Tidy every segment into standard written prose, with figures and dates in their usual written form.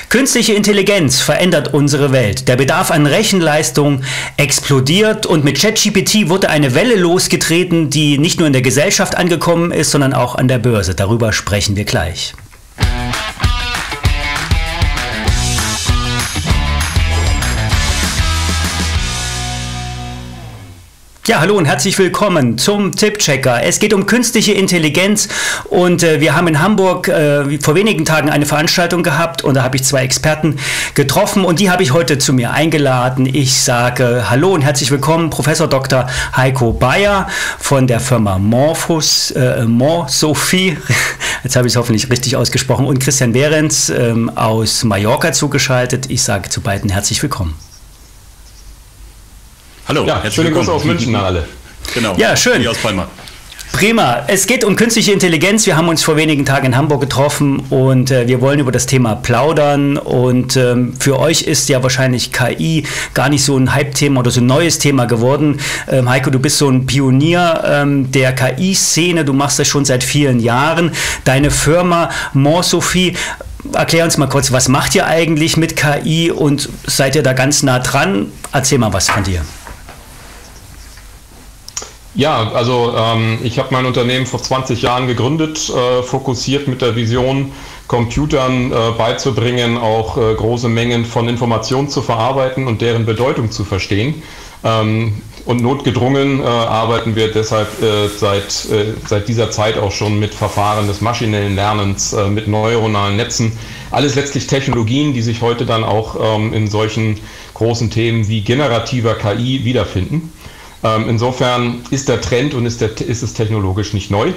Künstliche Intelligenz verändert unsere Welt. Der Bedarf an Rechenleistung explodiert und mit ChatGPT wurde eine Welle losgetreten, die nicht nur in der Gesellschaft angekommen ist, sondern auch an der Börse. Darüber sprechen wir gleich. Ja, hallo und herzlich willkommen zum Tippchecker. Es geht um künstliche Intelligenz und wir haben in Hamburg vor wenigen Tagen eine Veranstaltung gehabt und da habe ich zwei Experten getroffen und die habe ich heute zu mir eingeladen. Ich sage hallo und herzlich willkommen, Professor Dr. Heiko Bayer von der Firma Morphosophie, jetzt habe ich es hoffentlich richtig ausgesprochen, und Christian Behrens aus Mallorca zugeschaltet. Ich sage zu beiden herzlich willkommen. Hallo, ja, schönen Gruß aus München an alle. Genau. Ja, schön. Aus Palma. Prima. Es geht um künstliche Intelligenz. Wir haben uns vor wenigen Tagen in Hamburg getroffen und wir wollen über das Thema plaudern. Und für euch ist ja wahrscheinlich KI gar nicht so ein Hype-Thema oder so ein neues Thema geworden. Heiko, du bist so ein Pionier der KI-Szene. Du machst das schon seit vielen Jahren. Deine Firma Morphosophie. Erklär uns mal kurz, was macht ihr eigentlich mit KI und seid ihr da ganz nah dran? Erzähl mal was von dir. Ja, also ich habe mein Unternehmen vor 20 Jahren gegründet, fokussiert mit der Vision, Computern beizubringen, auch große Mengen von Informationen zu verarbeiten und deren Bedeutung zu verstehen. Und notgedrungen arbeiten wir deshalb seit dieser Zeit auch schon mit Verfahren des maschinellen Lernens, mit neuronalen Netzen. Alles letztlich Technologien, die sich heute dann auch in solchen großen Themen wie generativer KI wiederfinden. Insofern ist der Trend und ist es technologisch nicht neu.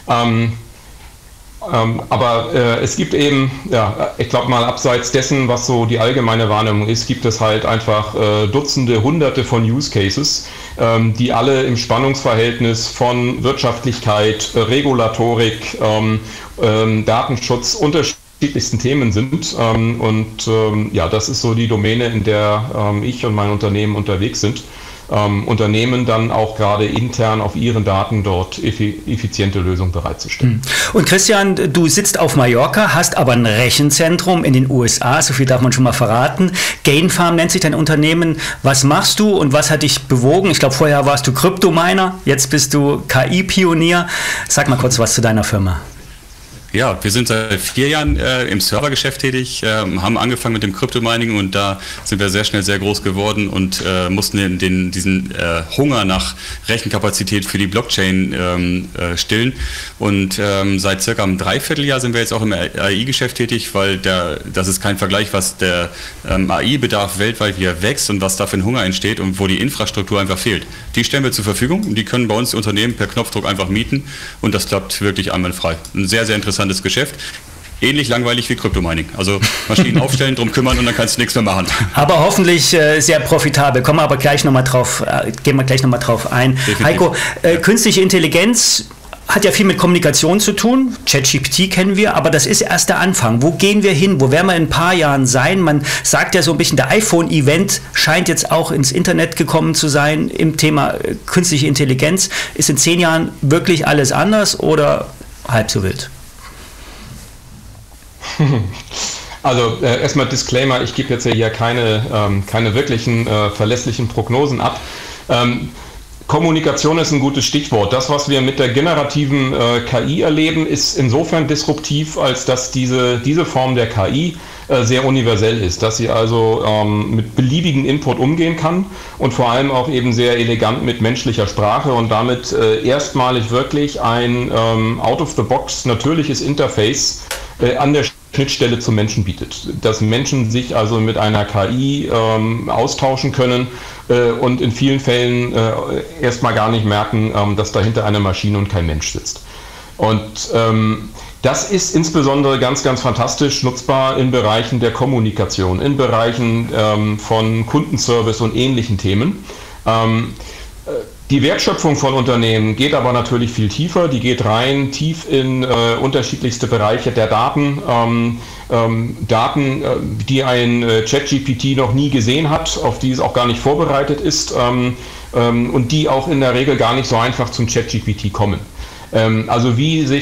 Aber es gibt eben, ja, ich glaube mal abseits dessen, was so die allgemeine Wahrnehmung ist, gibt es halt einfach Dutzende, Hunderte von Use Cases, die alle im Spannungsverhältnis von Wirtschaftlichkeit, Regulatorik, Datenschutz, unterschiedlichsten Themen sind. Ja, das ist so die Domäne, in der ich und mein Unternehmen unterwegs sind. Unternehmen dann auch gerade intern auf ihren Daten dort effiziente Lösungen bereitzustellen. Und Christian, du sitzt auf Mallorca, hast aber ein Rechenzentrum in den USA, so viel darf man schon mal verraten. GainFarm nennt sich dein Unternehmen. Was machst du und was hat dich bewogen? Ich glaube, vorher warst du Kryptominer, jetzt bist du KI-Pionier. Sag mal kurz was zu deiner Firma. Ja, wir sind seit 4 Jahren im Servergeschäft tätig, haben angefangen mit dem Crypto-Mining und da sind wir sehr schnell sehr groß geworden und mussten diesen Hunger nach Rechenkapazität für die Blockchain stillen. Und seit circa einem Dreivierteljahr sind wir jetzt auch im AI-Geschäft tätig, weil das ist kein Vergleich, was der AI-Bedarf weltweit wieder wächst und was da für ein Hunger entsteht und wo die Infrastruktur einfach fehlt. Die stellen wir zur Verfügung und die können bei uns die Unternehmen per Knopfdruck einfach mieten und das klappt wirklich einwandfrei. Ein sehr, sehr interessantes Geschäft. Ähnlich langweilig wie Kryptomining. Also Maschinen aufstellen, drum kümmern und dann kannst du nichts mehr machen. Aber hoffentlich sehr profitabel. Gehen wir gleich nochmal drauf ein. Definitiv. Heiko, künstliche Intelligenz hat ja viel mit Kommunikation zu tun. ChatGPT kennen wir, aber das ist erst der Anfang. Wo gehen wir hin? Wo werden wir in ein paar Jahren sein? Man sagt ja so ein bisschen, der iPhone-Event scheint jetzt auch ins Internet gekommen zu sein im Thema künstliche Intelligenz. Ist in 10 Jahren wirklich alles anders oder halb so wild? Also erstmal Disclaimer, ich gebe jetzt ja hier keine wirklichen verlässlichen Prognosen ab. Kommunikation ist ein gutes Stichwort. Das, was wir mit der generativen KI erleben, ist insofern disruptiv, als dass diese Form der KI sehr universell ist, dass sie also mit beliebigen Input umgehen kann und vor allem auch eben sehr elegant mit menschlicher Sprache und damit erstmalig wirklich ein out-of-the-box natürliches Interface an der Schnittstelle zum Menschen bietet. Dass Menschen sich also mit einer KI austauschen können und in vielen Fällen erstmal gar nicht merken, dass dahinter eine Maschine und kein Mensch sitzt. Und das ist insbesondere ganz, ganz fantastisch nutzbar in Bereichen der Kommunikation, in Bereichen von Kundenservice und ähnlichen Themen. Die Wertschöpfung von Unternehmen geht aber natürlich viel tiefer. Die geht rein tief in unterschiedlichste Bereiche der Daten. Daten, die ein ChatGPT noch nie gesehen hat, auf die es auch gar nicht vorbereitet ist und die auch in der Regel gar nicht so einfach zum ChatGPT kommen. Also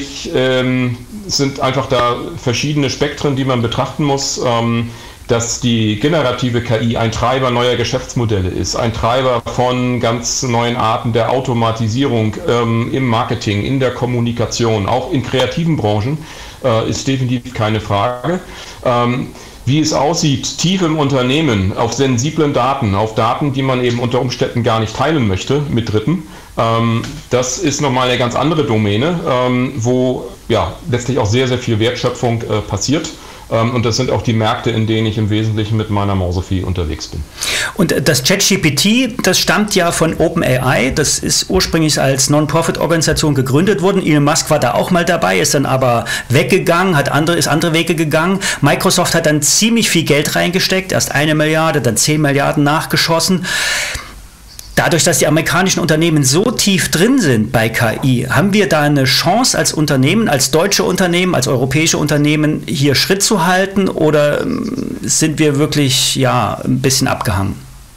sind einfach da verschiedene Spektren, die man betrachten muss, dass die generative KI ein Treiber neuer Geschäftsmodelle ist, ein Treiber von ganz neuen Arten der Automatisierung im Marketing, in der Kommunikation, auch in kreativen Branchen, ist definitiv keine Frage. Wie es aussieht, tief im Unternehmen, auf sensiblen Daten, auf Daten, die man eben unter Umständen gar nicht teilen möchte mit Dritten, das ist nochmal eine ganz andere Domäne, wo ja letztlich auch sehr, sehr viel Wertschöpfung passiert. Und das sind auch die Märkte, in denen ich im Wesentlichen mit meiner Morsophie unterwegs bin. Und das ChatGPT, das stammt ja von OpenAI. Das ist ursprünglich als Non-Profit-Organisation gegründet worden. Elon Musk war da auch mal dabei, ist dann aber weggegangen, ist andere Wege gegangen. Microsoft hat dann ziemlich viel Geld reingesteckt, erst 1 Milliarde, dann 10 Milliarden nachgeschossen. Dadurch, dass die amerikanischen Unternehmen so tief drin sind bei KI, haben wir da eine Chance als Unternehmen, als deutsche Unternehmen, als europäische Unternehmen hier Schritt zu halten, oder sind wir wirklich ein bisschen abgehangen?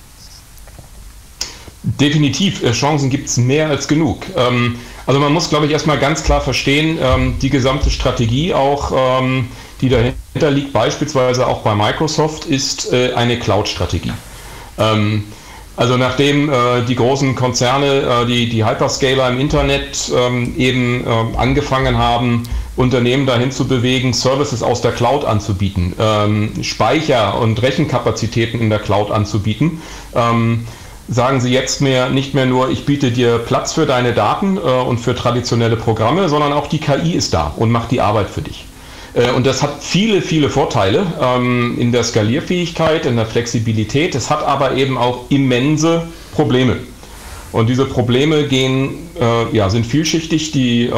Definitiv, Chancen gibt es mehr als genug. Also man muss, glaube ich, erstmal ganz klar verstehen, die gesamte Strategie auch, die dahinter liegt, beispielsweise auch bei Microsoft, ist eine Cloud-Strategie. Also nachdem die großen Konzerne, die Hyperscaler im Internet eben angefangen haben, Unternehmen dahin zu bewegen, Services aus der Cloud anzubieten, Speicher und Rechenkapazitäten in der Cloud anzubieten, sagen sie jetzt nicht mehr nur, ich biete dir Platz für deine Daten und für traditionelle Programme, sondern auch die KI ist da und macht die Arbeit für dich. Und das hat viele, viele Vorteile in der Skalierfähigkeit, in der Flexibilität. Es hat aber eben auch immense Probleme. Und diese Probleme sind vielschichtig,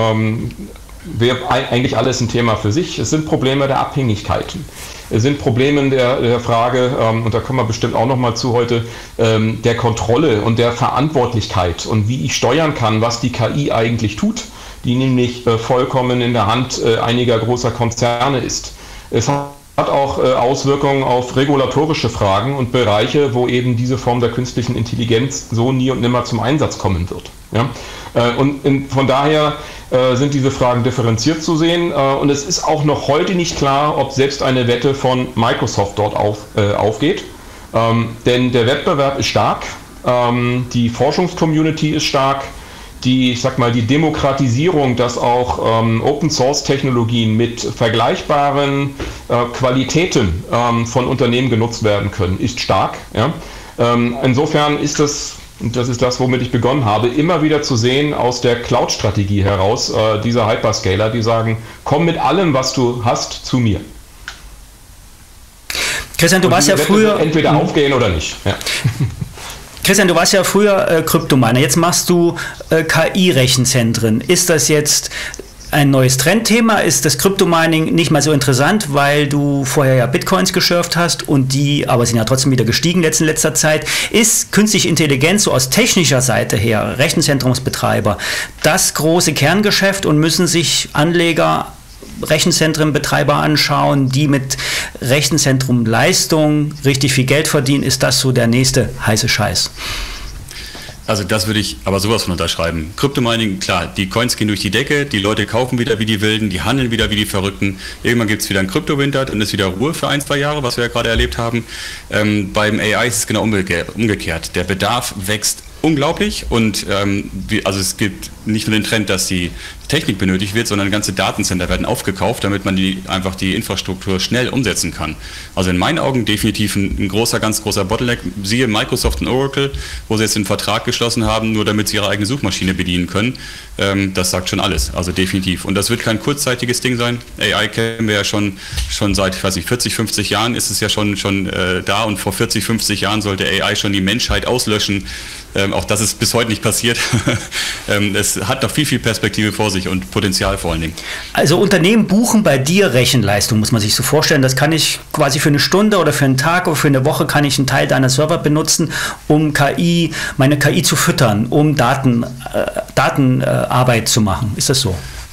wäre eigentlich alles ein Thema für sich. Es sind Probleme der Abhängigkeiten. Es sind Probleme der Frage, und da kommen wir bestimmt auch noch mal zu heute, der Kontrolle und der Verantwortlichkeit und wie ich steuern kann, was die KI eigentlich tut, die nämlich vollkommen in der Hand einiger großer Konzerne ist. Es hat auch Auswirkungen auf regulatorische Fragen und Bereiche, wo eben diese Form der künstlichen Intelligenz so nie und nimmer zum Einsatz kommen wird. Ja? Von daher sind diese Fragen differenziert zu sehen, und es ist auch noch heute nicht klar, ob selbst eine Wette von Microsoft dort aufgeht. Denn der Wettbewerb ist stark, die Forschungscommunity ist stark, die Demokratisierung, dass auch Open-Source-Technologien mit vergleichbaren Qualitäten von Unternehmen genutzt werden können, ist stark. Ja? Insofern ist das, und das ist das, womit ich begonnen habe, immer wieder zu sehen aus der Cloud-Strategie heraus, dieser Hyperscaler, die sagen, komm mit allem, was du hast, zu mir. Christian, du warst ja früher... Entweder aufgehen oder nicht. Ja. Christian, du warst ja früher Kryptominer, jetzt machst du KI-Rechenzentren. Ist das jetzt ein neues Trendthema? Ist das Kryptomining nicht mal so interessant, weil du vorher ja Bitcoins geschürft hast und die aber sind ja trotzdem wieder gestiegen in letzter Zeit? Ist künstliche Intelligenz so aus technischer Seite her, Rechenzentrumsbetreiber, das große Kerngeschäft, und müssen sich Anleger Rechenzentrenbetreiber anschauen, die mit Rechenzentrumleistung richtig viel Geld verdienen? Ist das so der nächste heiße Scheiß? Also das würde ich aber sowas von unterschreiben. Kryptomining, klar, die Coins gehen durch die Decke, die Leute kaufen wieder wie die Wilden, die handeln wieder wie die Verrückten. Irgendwann gibt es wieder einen Kryptowinter und ist wieder Ruhe für 1-2 Jahre, was wir ja gerade erlebt haben. Beim AI ist es genau umgekehrt. Der Bedarf wächst unglaublich, und also es gibt nicht nur den Trend, dass die Technik benötigt wird, sondern ganze Datencenter werden aufgekauft, damit man einfach die Infrastruktur schnell umsetzen kann. Also in meinen Augen definitiv ein ganz großer Bottleneck. Siehe Microsoft und Oracle, wo sie jetzt einen Vertrag geschlossen haben, nur damit sie ihre eigene Suchmaschine bedienen können. Das sagt schon alles, also definitiv. Und das wird kein kurzzeitiges Ding sein. AI kennen wir ja schon seit, 40, 50 Jahren ist es ja schon da, und vor 40, 50 Jahren sollte AI schon die Menschheit auslöschen. Auch das ist bis heute nicht passiert. Es hat noch viel, viel Perspektive vor sich und Potenzial vor allen Dingen. Also Unternehmen buchen bei dir Rechenleistung, muss man sich so vorstellen. Das kann ich quasi für eine Stunde oder für einen Tag oder für eine Woche kann ich einen Teil deiner Server benutzen, um meine KI zu füttern, um Datenarbeit zu machen. Ist das so?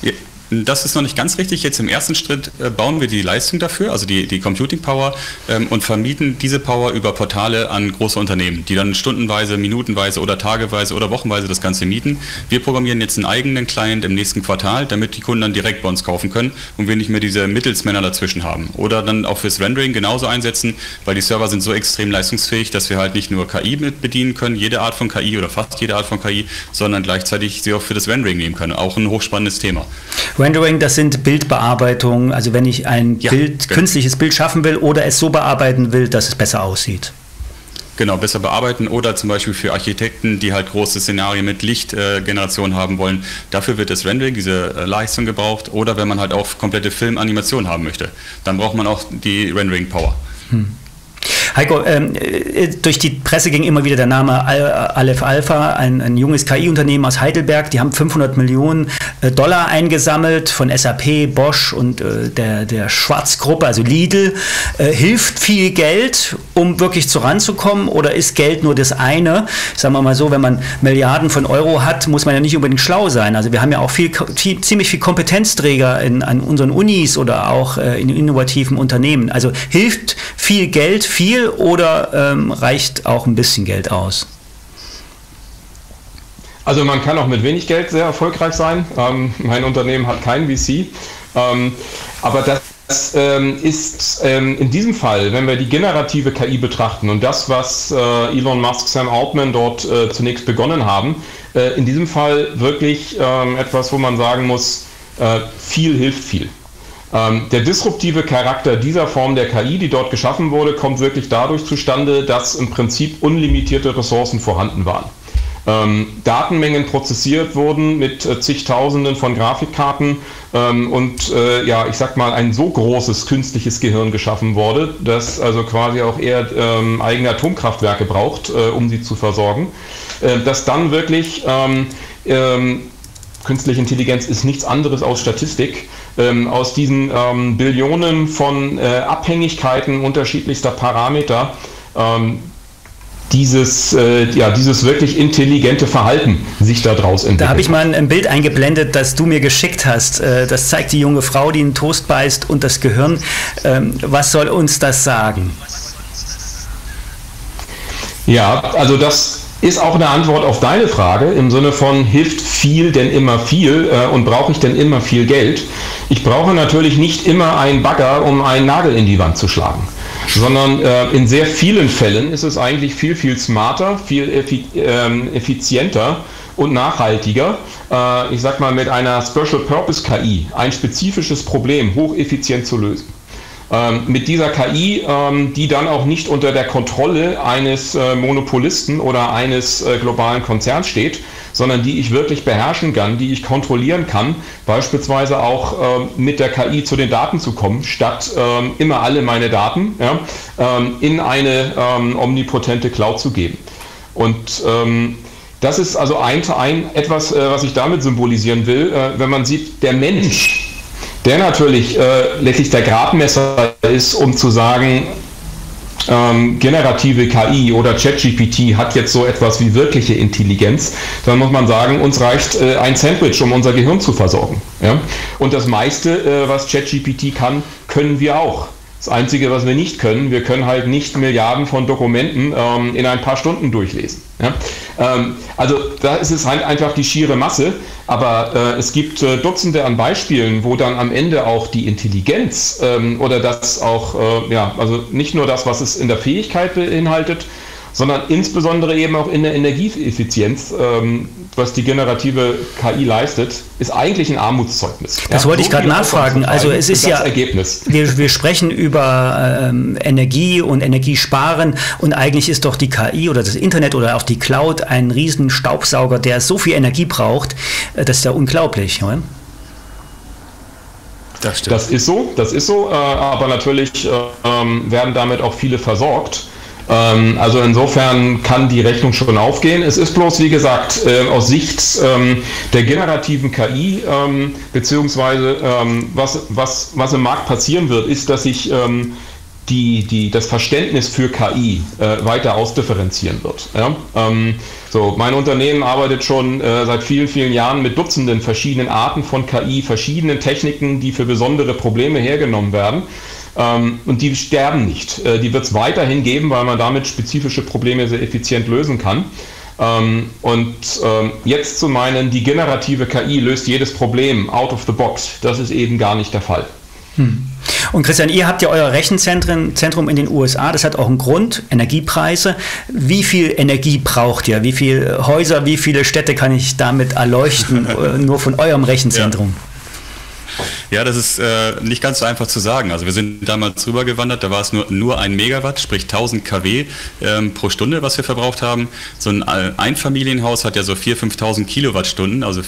Das ist noch nicht ganz richtig. Jetzt im ersten Schritt bauen wir die Leistung dafür, also die Computing Power, und vermieten diese Power über Portale an große Unternehmen, die dann stundenweise, minutenweise oder tageweise oder wochenweise das Ganze mieten. Wir programmieren jetzt einen eigenen Client im nächsten Quartal, damit die Kunden dann direkt bei uns kaufen können und wir nicht mehr diese Mittelsmänner dazwischen haben. Oder dann auch fürs Rendering genauso einsetzen, weil die Server sind so extrem leistungsfähig, dass wir halt nicht nur KI mit bedienen können, jede Art von KI oder fast jede Art von KI, sondern gleichzeitig sie auch für das Rendering nehmen können. Auch ein hochspannendes Thema. Rendering, das sind Bildbearbeitungen, also wenn ich ein künstliches Bild schaffen will oder es so bearbeiten will, dass es besser aussieht. Genau, besser bearbeiten oder zum Beispiel für Architekten, die halt große Szenarien mit Lichtgeneration haben wollen. Dafür wird das Rendering, diese Leistung gebraucht. Oder wenn man halt auch komplette Filmanimation haben möchte, dann braucht man auch die Rendering-Power. Heiko, durch die Presse ging immer wieder der Name Aleph Alpha, ein junges KI-Unternehmen aus Heidelberg. Die haben 500 Millionen Dollar eingesammelt von SAP, Bosch und der Schwarz-Gruppe, also Lidl. Hilft viel Geld, um wirklich voranzukommen, oder ist Geld nur das eine? Sagen wir mal so, wenn man Milliarden von Euro hat, muss man ja nicht unbedingt schlau sein. Also wir haben ja auch ziemlich viel Kompetenzträger an unseren Unis oder auch in innovativen Unternehmen. Also hilft viel Geld viel oder reicht auch ein bisschen Geld aus? Also man kann auch mit wenig Geld sehr erfolgreich sein. Mein Unternehmen hat keinen VC. Aber das ist in diesem Fall, wenn wir die generative KI betrachten und das, was Elon Musk, Sam Altman dort zunächst begonnen haben, in diesem Fall wirklich etwas, wo man sagen muss, viel hilft viel. Der disruptive Charakter dieser Form der KI, die dort geschaffen wurde, kommt wirklich dadurch zustande, dass im Prinzip unlimitierte Ressourcen vorhanden waren. Datenmengen prozessiert wurden mit zigtausenden von Grafikkarten und ich sag mal, ein so großes künstliches Gehirn geschaffen wurde, das also quasi auch eher eigene Atomkraftwerke braucht, um sie zu versorgen, dass dann wirklich künstliche Intelligenz ist nichts anderes als Statistik. Aus diesen Billionen von Abhängigkeiten unterschiedlichster Parameter dieses wirklich intelligente Verhalten sich daraus entwickelt. Da habe ich mal ein Bild eingeblendet, das du mir geschickt hast. Das zeigt die junge Frau, die einen Toast beißt, und das Gehirn. Was soll uns das sagen? Ja, also das ist auch eine Antwort auf deine Frage im Sinne von, hilft viel denn immer viel und brauche ich denn immer viel Geld? Ich brauche natürlich nicht immer einen Bagger, um einen Nagel in die Wand zu schlagen, sondern in sehr vielen Fällen ist es eigentlich viel, viel smarter, viel effizienter und nachhaltiger, ich sag mal, mit einer Special Purpose KI ein spezifisches Problem hocheffizient zu lösen. Mit dieser KI, die dann auch nicht unter der Kontrolle eines Monopolisten oder eines globalen Konzerns steht, sondern die ich wirklich beherrschen kann, die ich kontrollieren kann, beispielsweise auch mit der KI zu den Daten zu kommen, statt immer alle meine Daten in eine omnipotente Cloud zu geben. Und das ist also etwas, was ich damit symbolisieren will, wenn man sieht, der Mensch, der natürlich letztlich der Gradmesser ist, um zu sagen, generative KI oder ChatGPT hat jetzt so etwas wie wirkliche Intelligenz, dann muss man sagen, uns reicht ein Sandwich, um unser Gehirn zu versorgen. Ja? Und das meiste, was ChatGPT kann, können wir auch. Das Einzige, was wir nicht können, wir können halt nicht Milliarden von Dokumenten in ein paar Stunden durchlesen. Ja? Also da ist es halt einfach die schiere Masse, aber es gibt Dutzende an Beispielen, wo dann am Ende auch die Intelligenz oder das auch, also nicht nur das, was es in der Fähigkeit beinhaltet, sondern insbesondere eben auch in der Energieeffizienz, was die generative KI leistet, ist eigentlich ein Armutszeugnis. Das wollte ich gerade nachfragen. Also es ist ja, wir sprechen über Energie und Energiesparen, und eigentlich ist doch die KI oder das Internet oder auch die Cloud ein riesen Staubsauger, der so viel Energie braucht. Das ist ja unglaublich, oder? Das ist so, aber natürlich werden damit auch viele versorgt. Also insofern kann die Rechnung schon aufgehen. Es ist bloß, wie gesagt, aus Sicht der generativen KI, beziehungsweise was im Markt passieren wird, ist, dass sich das Verständnis für KI weiter ausdifferenzieren wird. Ja? Mein Unternehmen arbeitet schon seit vielen, vielen Jahren mit Dutzenden verschiedenen Arten von KI, verschiedenen Techniken, die für besondere Probleme hergenommen werden. Und die sterben nicht. Die wird es weiterhin geben, weil man damit spezifische Probleme sehr effizient lösen kann. Jetzt zu meinen, die generative KI löst jedes Problem out of the box, das ist eben gar nicht der Fall. Und Christian, ihr habt ja euer Rechenzentrum in den USA, das hat auch einen Grund, Energiepreise. Wie viel Energie braucht ihr? Wie viele Häuser, wie viele Städte kann ich damit erleuchten, nur von eurem Rechenzentrum? Ja, das ist nicht ganz so einfach zu sagen. Also wir sind damals rübergewandert, da war es nur 1 Megawatt, sprich 1000 kW pro Stunde, was wir verbraucht haben. So ein Einfamilienhaus hat ja so 4.000, 5.000 Kilowattstunden, also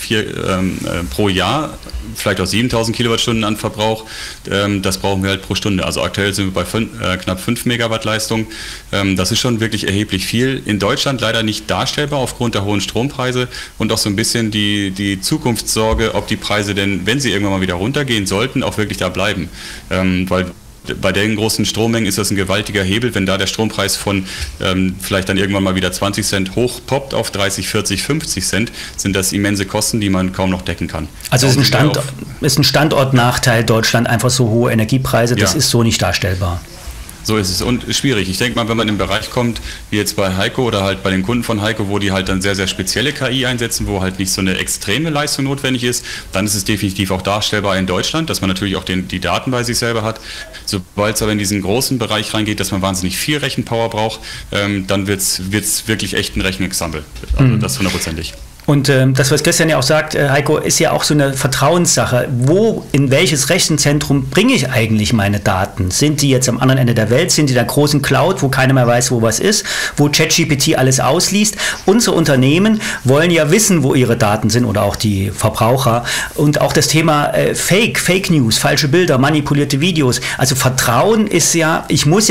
pro Jahr, vielleicht auch 7.000 Kilowattstunden an Verbrauch. Das brauchen wir halt pro Stunde. Also aktuell sind wir bei knapp 5 Megawatt Leistung. Das ist schon wirklich erheblich viel. In Deutschland leider nicht darstellbar aufgrund der hohen Strompreise und auch so ein bisschen die Zukunftssorge, ob die Preise denn, wenn sie irgendwann mal wieder runtergehen sollten, auch wirklich da bleiben. Weil bei den großen Strommengen ist das ein gewaltiger Hebel, wenn da der Strompreis von vielleicht dann irgendwann mal wieder 20 Cent hochpoppt auf 30, 40, 50 Cent, sind das immense Kosten, die man kaum noch decken kann. Also ist ein Standortnachteil Deutschland, einfach so hohe Energiepreise, das ist so nicht darstellbar. So ist es und schwierig. Ich denke mal, wenn man in den Bereich kommt, wie jetzt bei Heiko oder halt bei den Kunden von Heiko, wo die halt dann sehr, sehr spezielle KI einsetzen, wo halt nicht so eine extreme Leistung notwendig ist, dann ist es definitiv auch darstellbar in Deutschland, dass man natürlich auch die Daten bei sich selber hat. Sobald es aber in diesen großen Bereich reingeht, dass man wahnsinnig viel Rechenpower braucht, dann wird's wirklich echt ein Rechenexempel. Also das 100%ig. Und das, was Christian ja auch sagt, Heiko, ist ja auch so eine Vertrauenssache. In welches Rechenzentrum bringe ich eigentlich meine Daten? Sind die jetzt am anderen Ende der Welt? Sind die in der großen Cloud, wo keiner mehr weiß, wo was ist? Wo ChatGPT alles ausliest? Unsere Unternehmen wollen ja wissen, wo ihre Daten sind oder auch die Verbraucher. Und auch das Thema Fake News, falsche Bilder, manipulierte Videos. Also Vertrauen ist ja, ich muss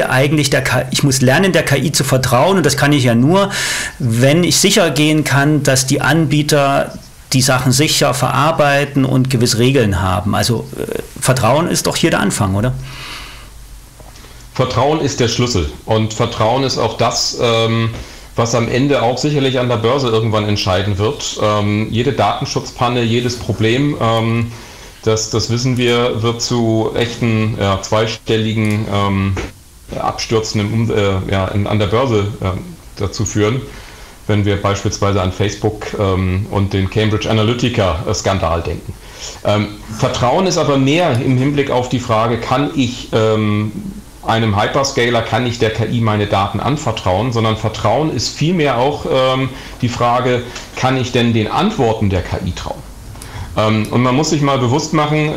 lernen, der KI zu vertrauen. Und das kann ich ja nur, wenn ich sicher gehen kann, dass die Anbieter die Sachen sicher verarbeiten und gewisse Regeln haben. Also Vertrauen ist doch hier der Anfang, oder? Vertrauen ist der Schlüssel und Vertrauen ist auch das, was am Ende auch sicherlich an der Börse irgendwann entscheiden wird. Jede Datenschutzpanne, jedes Problem, das wissen wir, wird zu echten zweistelligen Abstürzen an der Börse dazu führen, wenn wir beispielsweise an Facebook und den Cambridge Analytica-Skandal denken. Vertrauen ist aber mehr im Hinblick auf die Frage, kann ich einem Hyperscaler, kann ich der KI meine Daten anvertrauen, sondern Vertrauen ist vielmehr auch die Frage, kann ich denn den Antworten der KI trauen? Und man muss sich mal bewusst machen,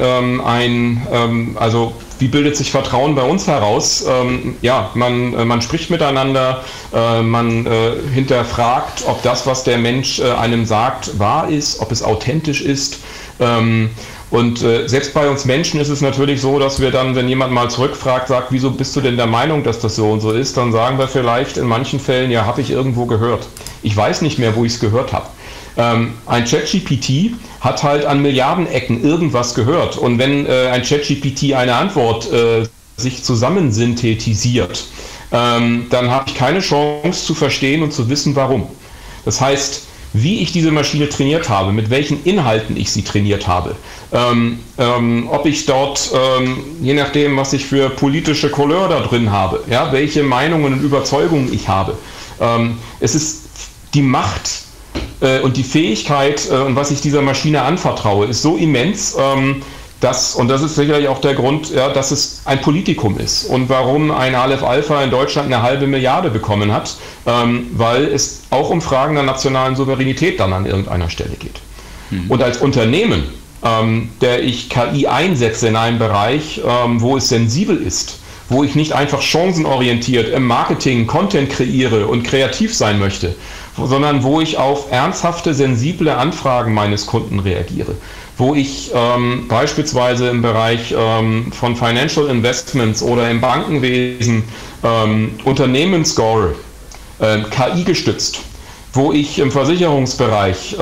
wie bildet sich Vertrauen bei uns heraus? Man spricht miteinander, man hinterfragt, ob das, was der Mensch einem sagt, wahr ist, ob es authentisch ist. Und selbst bei uns Menschen ist es natürlich so, dass wir dann, wenn jemand mal zurückfragt, sagt, wieso bist du denn der Meinung, dass das so und so ist, dann sagen wir vielleicht in manchen Fällen, ja, habe ich irgendwo gehört. Ich weiß nicht mehr, wo ich es gehört habe. Ein ChatGPT hat halt an Milliarden Ecken irgendwas gehört. Und wenn ein ChatGPT eine Antwort sich zusammensynthetisiert, dann habe ich keine Chance zu verstehen und zu wissen, warum. Das heißt, wie ich diese Maschine trainiert habe, mit welchen Inhalten ich sie trainiert habe, ob ich dort, je nachdem, was ich für politische Couleur da drin habe, ja, welche Meinungen und Überzeugungen ich habe. Es ist die Macht und die Fähigkeit und was ich dieser Maschine anvertraue, ist so immens, und das ist sicherlich auch der Grund, dass es ein Politikum ist und warum ein Aleph Alpha in Deutschland 1,5 Milliarde bekommen hat, weil es auch um Fragen der nationalen Souveränität dann an irgendeiner Stelle geht. Und als Unternehmen, der ich KI einsetze in einem Bereich, wo es sensibel ist, wo ich nicht einfach chancenorientiert im Marketing Content kreiere und kreativ sein möchte, sondern wo ich auf ernsthafte, sensible Anfragen meines Kunden reagiere, wo ich beispielsweise im Bereich von Financial Investments oder im Bankenwesen Unternehmen score, KI gestützt, wo ich im Versicherungsbereich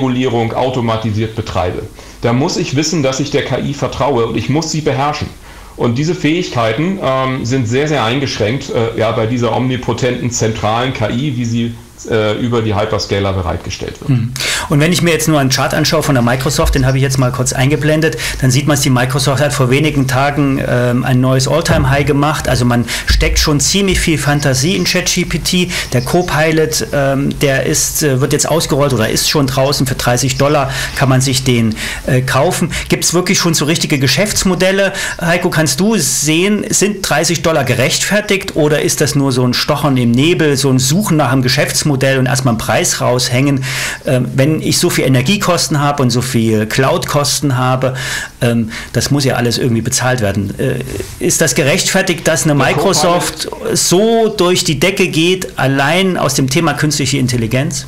Schadenregulierung automatisiert betreibe. Da muss ich wissen, dass ich der KI vertraue und ich muss sie beherrschen. Und diese Fähigkeiten sind sehr, sehr eingeschränkt bei dieser omnipotenten zentralen KI, wie sie über die Hyperscaler bereitgestellt wird. Und wenn ich mir jetzt nur einen Chart anschaue von der Microsoft, den habe ich jetzt mal kurz eingeblendet, dann sieht man, die Microsoft hat vor wenigen Tagen ein neues All-Time-High gemacht. Also man steckt schon ziemlich viel Fantasie in ChatGPT. Der Copilot, der wird jetzt ausgerollt oder ist schon draußen. Für $30 kann man sich den kaufen. Gibt es wirklich schon so richtige Geschäftsmodelle? Heiko, kannst du sehen, sind $30 gerechtfertigt oder ist das nur so ein Stochern im Nebel, so ein Suchen nach einem Geschäftsmodell und erstmal einen Preis raushängen? Wenn ich so viel Energiekosten habe und so viel Cloud-Kosten habe, das muss ja alles irgendwie bezahlt werden. Ist das gerechtfertigt, dass eine Microsoft so durch die Decke geht, allein aus dem Thema künstliche Intelligenz?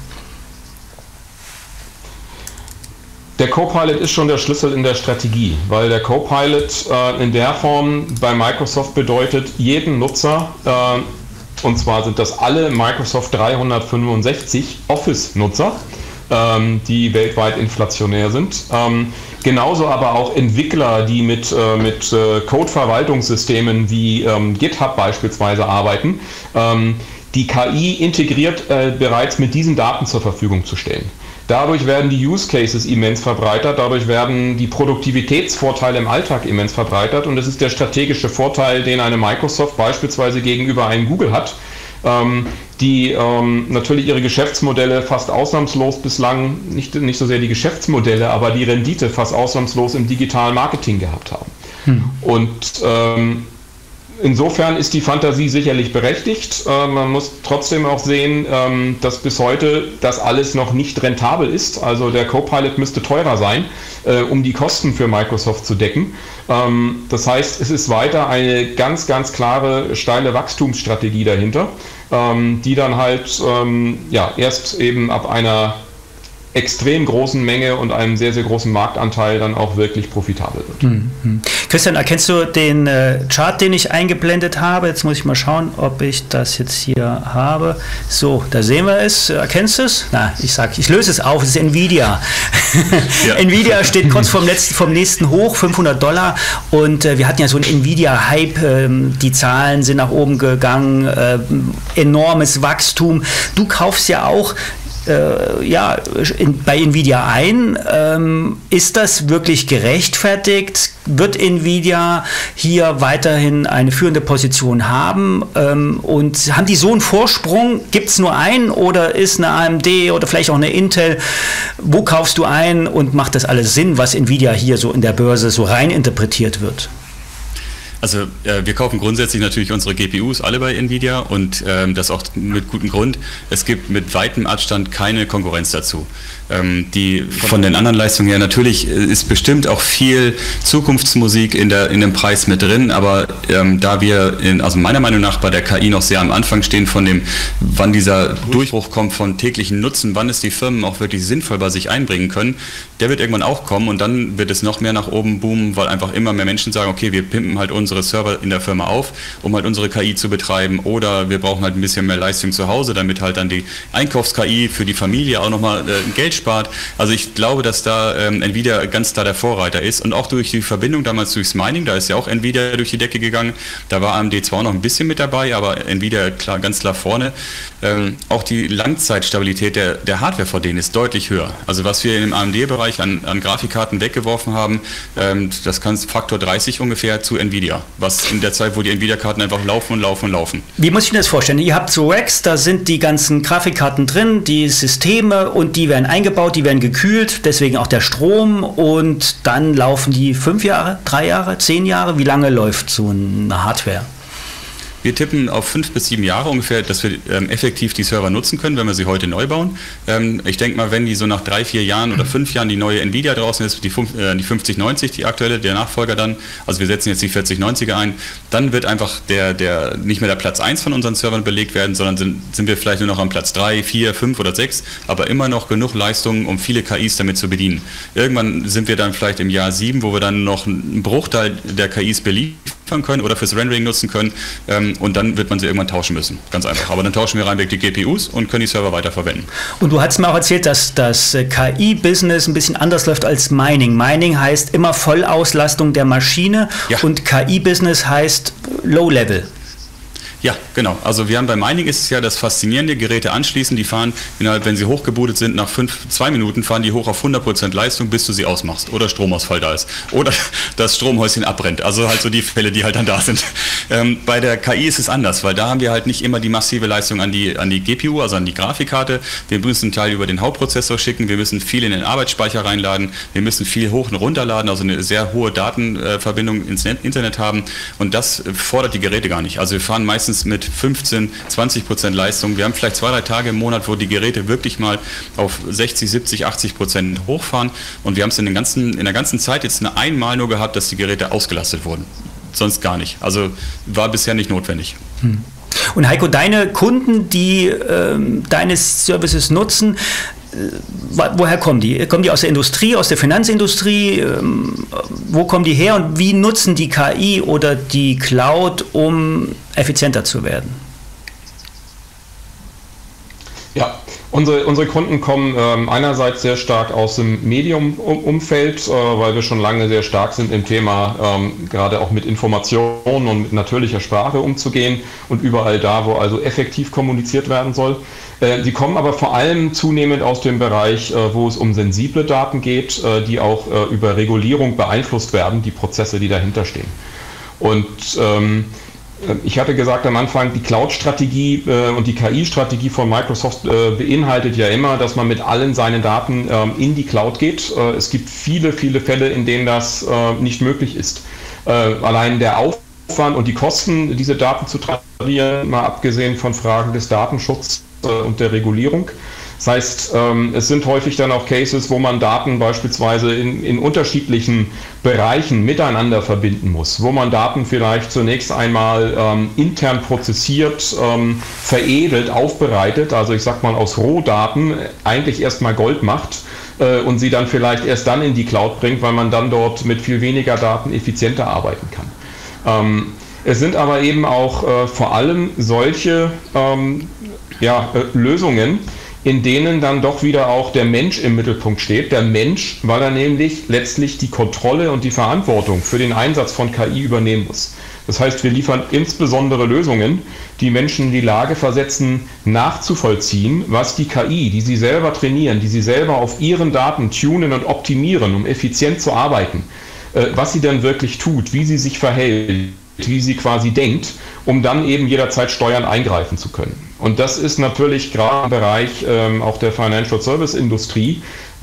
Der Copilot ist schon der Schlüssel in der Strategie, weil der Copilot in der Form bei Microsoft bedeutet, jeden Nutzer, und zwar sind das alle Microsoft 365 Office-Nutzer, die weltweit inflationär sind. Genauso aber auch Entwickler, die mit Code-Verwaltungssystemen wie GitHub beispielsweise arbeiten, die KI integriert bereits mit diesen Daten zur Verfügung zu stellen. Dadurch werden die Use Cases immens verbreitert, dadurch werden die Produktivitätsvorteile im Alltag immens verbreitert und das ist der strategische Vorteil, den eine Microsoft beispielsweise gegenüber einem Google hat, die natürlich ihre Geschäftsmodelle fast ausnahmslos bislang, nicht so sehr die Geschäftsmodelle, aber die Rendite fast ausnahmslos im digitalen Marketing gehabt haben. Und insofern ist die Fantasie sicherlich berechtigt. Man muss trotzdem auch sehen, dass bis heute das alles noch nicht rentabel ist. Also der Copilot müsste teurer sein, um die Kosten für Microsoft zu decken. Das heißt, es ist weiter eine ganz, ganz klare, steile Wachstumsstrategie dahinter, die dann halt erst eben ab einer extrem großen Menge und einem sehr, sehr großen Marktanteil dann auch wirklich profitabel wird. Christian, erkennst du den Chart, den ich eingeblendet habe? Jetzt muss ich mal schauen, ob ich das jetzt hier habe. So, da sehen wir es. Erkennst du es? Na, ich löse es auf. Es ist Nvidia. Ja. Nvidia steht kurz vom nächsten Hoch, $500. Und wir hatten ja so einen Nvidia-Hype. Die Zahlen sind nach oben gegangen. Enormes Wachstum. Du kaufst ja auch bei Nvidia ein. Ist das wirklich gerechtfertigt? Wird Nvidia hier weiterhin eine führende Position haben? Und haben die so einen Vorsprung? Gibt es nur einen oder ist eine AMD oder vielleicht auch eine Intel? Wo kaufst du ein und macht das alles Sinn, was Nvidia hier so in der Börse so rein interpretiert wird? Also wir kaufen grundsätzlich natürlich unsere GPUs alle bei Nvidia und das auch mit gutem Grund. Es gibt mit weitem Abstand keine Konkurrenz dazu. Die von den anderen Leistungen her, natürlich ist bestimmt auch viel Zukunftsmusik in dem Preis mit drin, aber da wir also meiner Meinung nach bei der KI noch sehr am Anfang stehen von dem, wann dieser Durchbruch kommt von täglichen Nutzen, wann es die Firmen auch wirklich sinnvoll bei sich einbringen können, der wird irgendwann auch kommen und dann wird es noch mehr nach oben boomen, weil einfach immer mehr Menschen sagen, okay, wir pimpen halt unsere Server in der Firma auf, um halt unsere KI zu betreiben oder wir brauchen halt ein bisschen mehr Leistung zu Hause, damit halt dann die Einkaufs-KI für die Familie auch nochmal Geld spart. Also ich glaube, dass da Nvidia ganz klar der Vorreiter ist und auch durch die Verbindung damals durchs Mining, da ist ja auch Nvidia durch die Decke gegangen, da war AMD zwar auch noch ein bisschen mit dabei, aber Nvidia ganz klar vorne. Auch die Langzeitstabilität der Hardware vor denen ist deutlich höher. Also was wir im AMD-Bereich an Grafikkarten weggeworfen haben, das kann Faktor 30 ungefähr zu Nvidia, was in der Zeit, wo die Nvidia-Karten einfach laufen und laufen und laufen. Wie muss ich mir das vorstellen? Ihr habt so Racks, da sind die ganzen Grafikkarten drin, die Systeme und die werden eingebaut, die werden gekühlt, deswegen auch der Strom und dann laufen die 5 Jahre, 3 Jahre, 10 Jahre? Wie lange läuft so eine Hardware? Wir tippen auf 5 bis 7 Jahre ungefähr, dass wir effektiv die Server nutzen können, wenn wir sie heute neu bauen. Ich denke mal, wenn die so nach 3, 4 Jahren oder 5 Jahren die neue Nvidia draußen ist, die 5090, die aktuelle, der Nachfolger dann, also wir setzen jetzt die 4090er ein, dann wird einfach der nicht mehr der Platz 1 von unseren Servern belegt werden, sondern sind wir vielleicht nur noch am Platz 3, 4, 5 oder 6, aber immer noch genug Leistung, um viele KIs damit zu bedienen. Irgendwann sind wir dann vielleicht im Jahr 7, wo wir dann noch einen Bruchteil der KIs beliefern können oder fürs Rendering nutzen können und dann wird man sie irgendwann tauschen müssen. Ganz einfach. Aber dann tauschen wir reinweg die GPUs und können die Server weiterverwenden. Und du hast mir auch erzählt, dass das KI-Business ein bisschen anders läuft als Mining. Mining heißt immer Vollauslastung der Maschine und KI-Business heißt Low-Level. Ja, genau. Also wir haben bei Mining ist es ja das Faszinierende, Geräte anschließen, die fahren, wenn sie hochgebootet sind, nach 2 Minuten fahren die hoch auf 100% Leistung, bis du sie ausmachst oder Stromausfall da ist oder das Stromhäuschen abbrennt. Also halt so die Fälle, die halt dann da sind. Bei der KI ist es anders, weil da haben wir halt nicht immer die massive Leistung an die GPU, also an die Grafikkarte. Wir müssen einen Teil über den Hauptprozessor schicken, wir müssen viel in den Arbeitsspeicher reinladen, wir müssen viel hoch und runterladen, also eine sehr hohe Datenverbindung ins Internet haben und das fordert die Geräte gar nicht. Also wir fahren meistens mit 15, 20% Leistung. Wir haben vielleicht 2-3 Tage im Monat, wo die Geräte wirklich mal auf 60, 70, 80% hochfahren und wir haben es in der ganzen Zeit jetzt einmal nur gehabt, dass die Geräte ausgelastet wurden. Sonst gar nicht. Also war bisher nicht notwendig. Und Heiko, deine Kunden, die deine Services nutzen, woher kommen die? Kommen die aus der Industrie, aus der Finanzindustrie? Wo kommen die her und wie nutzen die KI oder die Cloud, um effizienter zu werden? Ja, unsere Kunden kommen einerseits sehr stark aus dem Medium-Umfeld, weil wir schon lange sehr stark sind im Thema, gerade auch mit Informationen und mit natürlicher Sprache umzugehen und überall da, wo also effektiv kommuniziert werden soll. Sie kommen aber vor allem zunehmend aus dem Bereich, wo es um sensible Daten geht, die auch über Regulierung beeinflusst werden, die Prozesse, die dahinter stehen. Und ich hatte gesagt am Anfang, die Cloud-Strategie und die KI-Strategie von Microsoft beinhaltet ja immer, dass man mit allen seinen Daten in die Cloud geht. Es gibt viele, viele Fälle, in denen das nicht möglich ist. Allein der Aufwand und die Kosten, diese Daten zu transferieren, mal abgesehen von Fragen des Datenschutzes und der Regulierung. Das heißt, es sind häufig dann auch Cases, wo man Daten beispielsweise in unterschiedlichen Bereichen miteinander verbinden muss, wo man Daten vielleicht zunächst einmal intern prozessiert, veredelt, aufbereitet, also ich sag mal aus Rohdaten eigentlich erstmal Gold macht und sie dann vielleicht erst dann in die Cloud bringt, weil man dann dort mit viel weniger Daten effizienter arbeiten kann. Es sind aber eben auch vor allem solche Lösungen, in denen dann doch wieder auch der Mensch im Mittelpunkt steht. Der Mensch, weil er nämlich letztlich die Kontrolle und die Verantwortung für den Einsatz von KI übernehmen muss. Das heißt, wir liefern insbesondere Lösungen, die Menschen in die Lage versetzen, nachzuvollziehen, was die KI, die sie selber trainieren, die sie selber auf ihren Daten tunen und optimieren, um effizient zu arbeiten, was sie dann wirklich tut, wie sie sich verhält, wie sie quasi denkt, um dann eben jederzeit steuern eingreifen zu können. Und das ist natürlich gerade im Bereich auch der Financial Service Industrie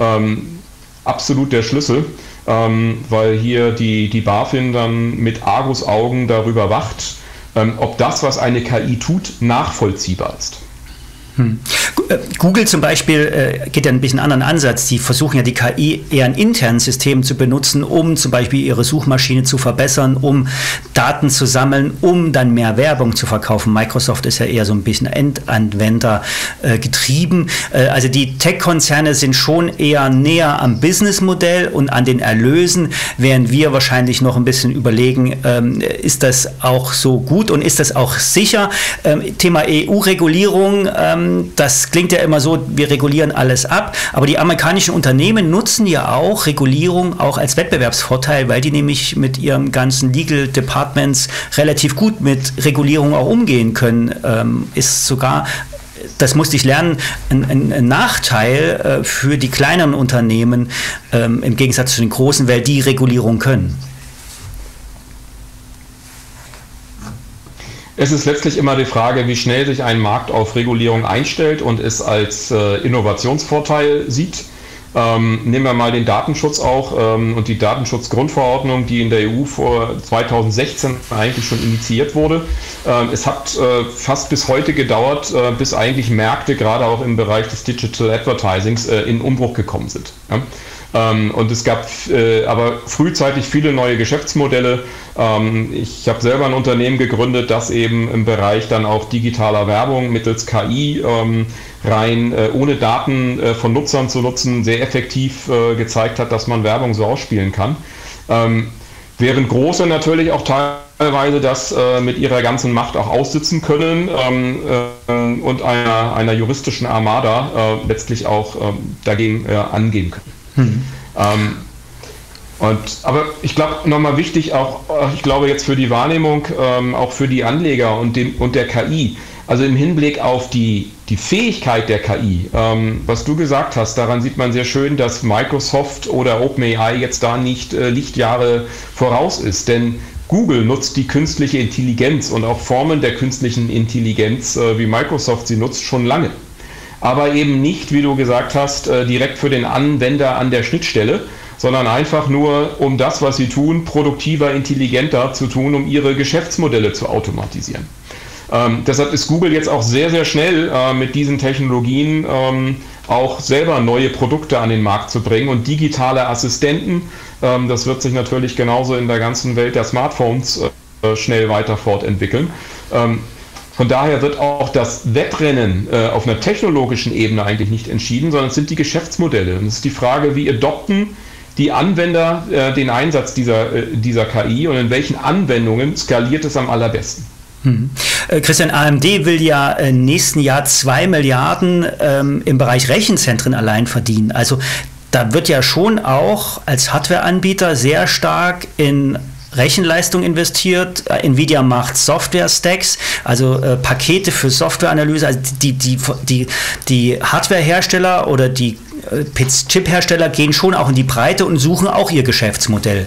absolut der Schlüssel, weil hier die BaFin dann mit Argusaugen darüber wacht, ob das, was eine KI tut, nachvollziehbar ist. Google zum Beispiel geht ja ein bisschen anderen Ansatz. Die versuchen ja die KI eher in internen Systemen zu benutzen, um zum Beispiel ihre Suchmaschine zu verbessern, um Daten zu sammeln, um dann mehr Werbung zu verkaufen. Microsoft ist ja eher so ein bisschen Endanwender getrieben. Also die Tech-Konzerne sind schon eher näher am Businessmodell und an den Erlösen, während wir wahrscheinlich noch ein bisschen überlegen, ist das auch so gut und ist das auch sicher? Thema EU-Regulierung, das klingt ja immer so, wir regulieren alles ab, aber die amerikanischen Unternehmen nutzen ja auch Regulierung auch als Wettbewerbsvorteil, weil die nämlich mit ihrem ganzen Legal Departments relativ gut mit Regulierung auch umgehen können. Ist sogar, das musste ich lernen, ein Nachteil für die kleineren Unternehmen im Gegensatz zu den großen, weil die Regulierung können. Es ist letztlich immer die Frage, wie schnell sich ein Markt auf Regulierung einstellt und es als Innovationsvorteil sieht. Nehmen wir mal den Datenschutz auch und die Datenschutzgrundverordnung, die in der EU vor 2016 eigentlich schon initiiert wurde. Es hat fast bis heute gedauert, bis eigentlich Märkte gerade auch im Bereich des Digital Advertisings in Umbruch gekommen sind. Ja? Und es gab aber frühzeitig viele neue Geschäftsmodelle. Ich habe selber ein Unternehmen gegründet, das eben im Bereich dann auch digitaler Werbung mittels KI ohne Daten von Nutzern zu nutzen, sehr effektiv gezeigt hat, dass man Werbung so ausspielen kann. Während große natürlich auch teilweise teilweise das mit ihrer ganzen Macht auch aussitzen können und einer juristischen Armada letztlich auch dagegen angehen können. Aber ich glaube, nochmal wichtig auch, ich glaube jetzt für die Wahrnehmung, auch für die Anleger und der KI, also im Hinblick auf die Fähigkeit der KI, was du gesagt hast, daran sieht man sehr schön, dass Microsoft oder OpenAI jetzt da nicht Lichtjahre voraus ist, denn Google nutzt die künstliche Intelligenz und auch Formen der künstlichen Intelligenz, wie Microsoft sie nutzt, schon lange. Aber eben nicht, wie du gesagt hast, direkt für den Anwender an der Schnittstelle, sondern einfach nur, um das, was sie tun, produktiver, intelligenter zu tun, um ihre Geschäftsmodelle zu automatisieren. Deshalb ist Google jetzt auch sehr, sehr schnell mit diesen Technologien auch selber neue Produkte an den Markt zu bringen und digitale Assistenten. Das wird sich natürlich genauso in der ganzen Welt der Smartphones schnell weiter fortentwickeln. Von daher wird auch das Wettrennen auf einer technologischen Ebene eigentlich nicht entschieden, sondern es sind die Geschäftsmodelle. Und es ist die Frage, wie adopten die Anwender den Einsatz dieser KI und in welchen Anwendungen skaliert es am allerbesten. Christian, AMD will ja im nächsten Jahr 2 Milliarden im Bereich Rechenzentren allein verdienen. Also da wird ja schon auch als Hardwareanbieter sehr stark in Rechenleistung investiert. Nvidia macht Software-Stacks, also Pakete für Softwareanalyse. Also die Hardwarehersteller oder die Chip-Hersteller gehen schon auch in die Breite und suchen auch ihr Geschäftsmodell.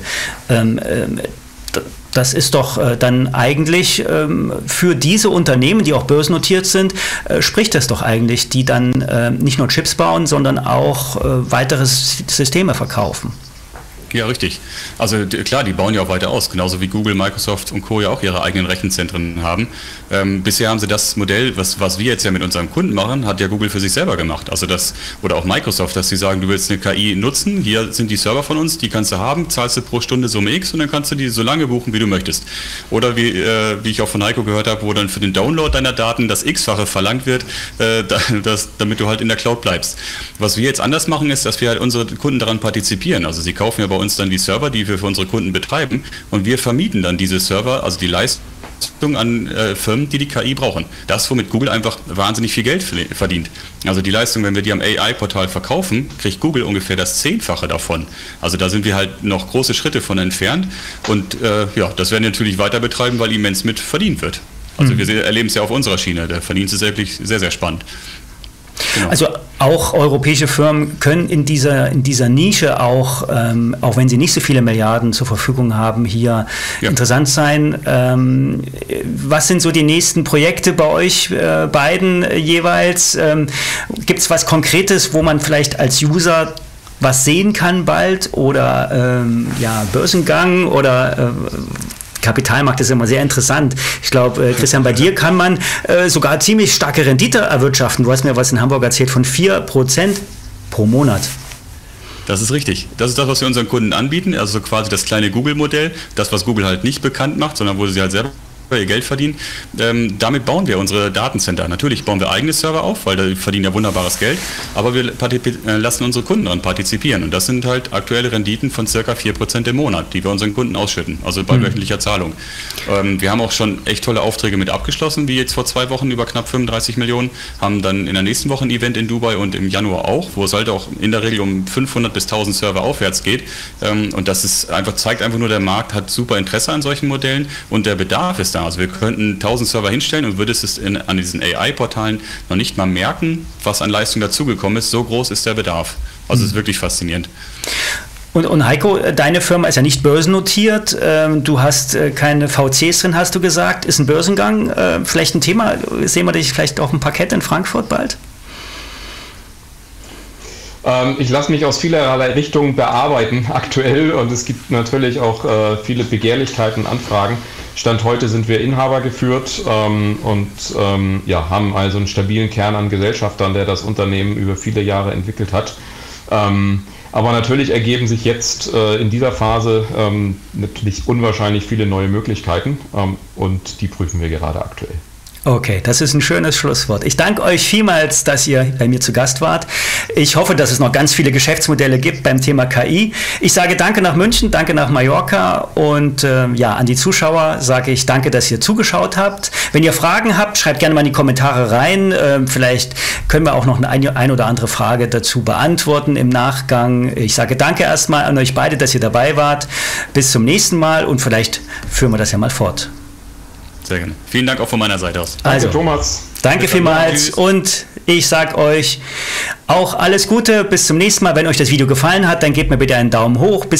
Das ist doch dann eigentlich für diese Unternehmen, die auch börsennotiert sind, spricht das doch eigentlich, die dann nicht nur Chips bauen, sondern auch weitere Systeme verkaufen. Ja, richtig. Also klar, die bauen ja auch weiter aus, genauso wie Google, Microsoft und Co. ja auch ihre eigenen Rechenzentren haben. Bisher haben sie das Modell, was wir jetzt ja mit unseren Kunden machen, hat ja Google für sich selber gemacht. Also oder auch Microsoft, dass sie sagen, du willst eine KI nutzen, hier sind die Server von uns, die kannst du haben, zahlst du pro Stunde Summe X und dann kannst du die so lange buchen, wie du möchtest. Oder wie ich auch von Heiko gehört habe, wo dann für den Download deiner Daten das X-fache verlangt wird, damit du halt in der Cloud bleibst. Was wir jetzt anders machen, ist, dass wir halt unsere Kunden daran partizipieren. Also sie kaufen ja bei uns dann die Server, die wir für unsere Kunden betreiben und wir vermieten dann diese Server, also die Leistung an Firmen, die KI brauchen. Das, womit Google einfach wahnsinnig viel Geld verdient. Also die Leistung, wenn wir die am AI-Portal verkaufen, kriegt Google ungefähr das 10-fache davon. Also da sind wir halt noch große Schritte von entfernt und das werden wir natürlich weiter betreiben, weil immens mit verdient wird. Also wir erleben es ja auf unserer Schiene, der Verdienst ist wirklich sehr, sehr spannend. Genau. Also auch europäische Firmen können in dieser Nische auch wenn sie nicht so viele Milliarden zur Verfügung haben, hier interessant sein. Was sind so die nächsten Projekte bei euch beiden jeweils? Gibt es was Konkretes, wo man vielleicht als User was sehen kann bald oder Börsengang oder Kapitalmarkt ist immer sehr interessant. Ich glaube, Christian, bei dir kann man sogar ziemlich starke Rendite erwirtschaften. Du hast mir was in Hamburg erzählt von 4% pro Monat. Das ist richtig. Das ist das, was wir unseren Kunden anbieten. Also quasi das kleine Google-Modell. Das, was Google halt nicht bekannt macht, sondern wo sie halt selber ihr Geld verdienen. Damit bauen wir unsere Datencenter. Natürlich bauen wir eigene Server auf, weil da verdienen ja wunderbares Geld, aber wir lassen unsere Kunden daran partizipieren und das sind halt aktuelle Renditen von ca. 4% im Monat, die wir unseren Kunden ausschütten, also bei wöchentlicher Zahlung. Wir haben auch schon echt tolle Aufträge mit abgeschlossen, wie jetzt vor 2 Wochen über knapp 35 Millionen, haben dann in der nächsten Woche ein Event in Dubai und im Januar auch, wo es halt auch in der Regel um 500 bis 1000 Server aufwärts geht und das ist zeigt einfach nur, der Markt hat super Interesse an solchen Modellen und der Bedarf ist da. Also wir könnten 1000 Server hinstellen und würdest es an diesen AI-Portalen noch nicht mal merken, was an Leistung dazugekommen ist. So groß ist der Bedarf. Also es ist wirklich faszinierend. Und Heiko, deine Firma ist ja nicht börsennotiert. Du hast keine VCs drin, hast du gesagt. Ist ein Börsengang vielleicht ein Thema? Sehen wir dich vielleicht auf dem Parkett in Frankfurt bald? Ich lasse mich aus vielerlei Richtungen bearbeiten aktuell und es gibt natürlich auch viele Begehrlichkeiten, Anfragen. Stand heute sind wir Inhaber geführt und haben also einen stabilen Kern an Gesellschaftern, der das Unternehmen über viele Jahre entwickelt hat. Aber natürlich ergeben sich jetzt in dieser Phase natürlich unwahrscheinlich viele neue Möglichkeiten und die prüfen wir gerade aktuell. Okay, das ist ein schönes Schlusswort. Ich danke euch vielmals, dass ihr bei mir zu Gast wart. Ich hoffe, dass es noch ganz viele Geschäftsmodelle gibt beim Thema KI. Ich sage danke nach München, danke nach Mallorca und an die Zuschauer sage ich danke, dass ihr zugeschaut habt. Wenn ihr Fragen habt, schreibt gerne mal in die Kommentare rein. Vielleicht können wir auch noch eine oder andere Frage dazu beantworten im Nachgang. Ich sage danke erstmal an euch beide, dass ihr dabei wart. Bis zum nächsten Mal und vielleicht führen wir das ja mal fort. Sehr gerne. Vielen Dank auch von meiner Seite aus. Danke, Thomas. Danke vielmals und ich sage euch auch alles Gute. Bis zum nächsten Mal. Wenn euch das Video gefallen hat, dann gebt mir bitte einen Daumen hoch. Bis